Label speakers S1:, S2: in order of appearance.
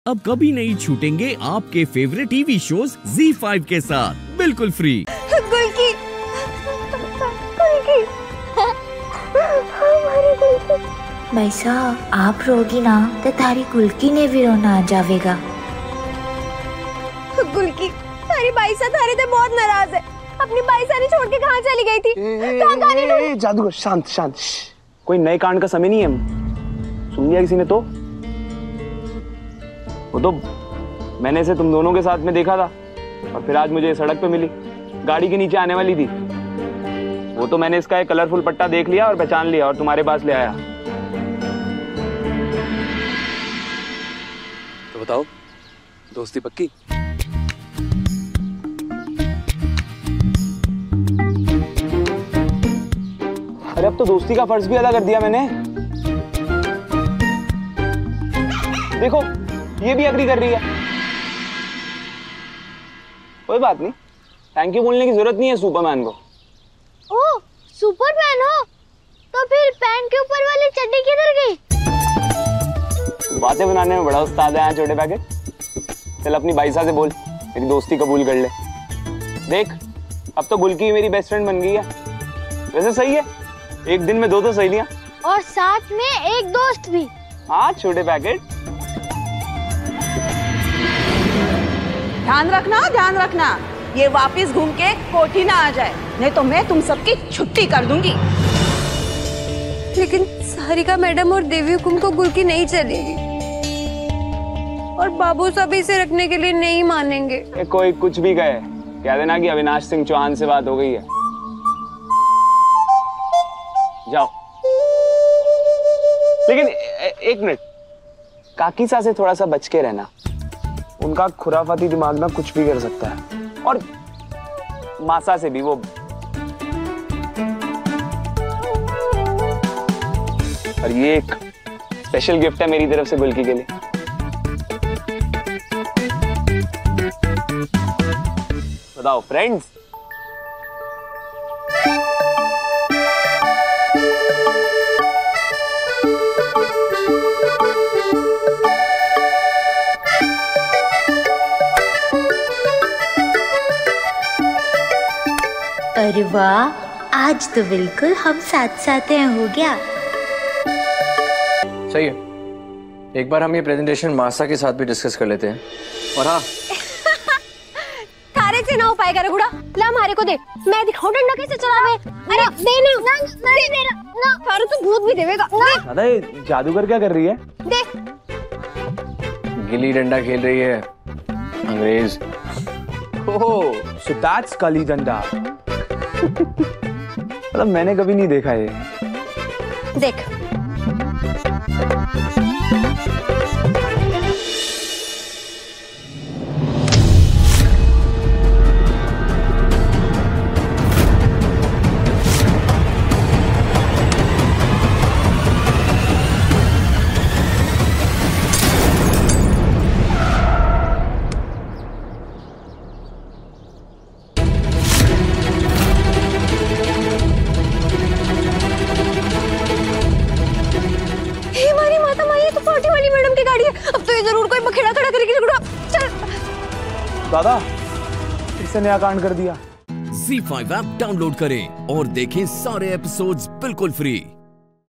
S1: अब कभी नहीं छूटेंगे आपके फेवरेट टीवी शोज ZEE5 के साथ बिल्कुल फ्री।
S2: गुल्की, गुल्की, हमारी गुल्की।
S3: बैसा आप रोगी ना तो तारी गुल्की ने भी रोना आ जाएगा।
S2: गुल्की, तारी बाईसा थारे से बहुत नाराज है। अपनी बाईसा ने छोड़ के कहाँ चली गई थी? कहाँ
S4: जादूगर, शांत शांत। कोई नए कांड का समय नहीं है। सुन लिया किसी ने तो? वो तो मैंने इसे तुम दोनों के साथ में देखा था और फिर आज मुझे सड़क पे मिली, गाड़ी के नीचे आने वाली थी। वो तो मैंने इसका एक कलरफुल पट्टा देख लिया और पहचान लिया और तुम्हारे पास ले आया।
S5: तो बताओ, दोस्ती पक्की?
S4: अरे अब तो दोस्ती का फर्ज भी अदा कर दिया मैंने। देखो ये भी एग्री कर रही है। कोई बात नहीं, थैंक यू बोलने की जरूरत नहीं है सुपरमैन को।
S2: ओह, सुपरमैन हो तो फिर पैंट के ऊपर वाली चड्डी किधर गई?
S4: बातें बनाने में बड़ा उस्ताद है छोटे पैकेट। चल अपनी बाईसा से बोल, मेरी दोस्ती कबूल कर ले। देख अब तो गुल्की मेरी बेस्ट फ्रेंड बन गई है। वैसे सही है, एक दिन में दो सहेलियां
S2: और साथ में एक दोस्त भी।
S4: हाँ छोटे पैकेट।
S6: ध्यान रखना, ये वापस घूम के कोठी ना आ जाए, नहीं तो मैं तुम सबकी छुट्टी कर दूंगी।
S2: लेकिन सारिका मैडम और देवी हुकुम को गुल्की नहीं चलेगी और बाबू साहब इसे रखने के लिए नहीं मानेंगे।
S4: कोई कुछ भी कहे, कह देना कि अविनाश सिंह चौहान से बात हो गई है। जाओ। लेकिन एक मिनट, काकीसा से थोड़ा सा बच के रहना। उनका खुराफाती दिमाग ना कुछ भी कर सकता है। और मासा से भी। वो और ये एक स्पेशल गिफ्ट है मेरी तरफ से गुल्की के लिए। बताओ फ्रेंड्स।
S3: अरे वाह, आज तो बिल्कुल हम साथ साथ हैं हो गया।
S5: सही है, एक बार हम ये प्रेजेंटेशन मासा के साथ भी डिस्कस कर लेते हैं। और हाँ
S2: थारे से ना हो पाएगा रघुड़ा, ला हमारे को दे, मैं दिखाऊं डंडा कैसे चलावे। अरे दे ना, थारे तो भूत भी देवेगा।
S4: दादा ये जादूगर क्या कर रही है?
S2: दे।
S5: गिल्ली डंडा खेल रही है अंग्रेज।
S4: ओह, so that's कली डंडा। मतलब मैंने कभी नहीं देखा ये।
S2: देख। अब तो ये जरूर कोई बखेड़ा खड़ा करेगी। चल
S4: दादा, फिर से नया कांड कर दिया।
S1: ZEE5 ऐप डाउनलोड करें और देखें सारे एपिसोड्स बिल्कुल फ्री।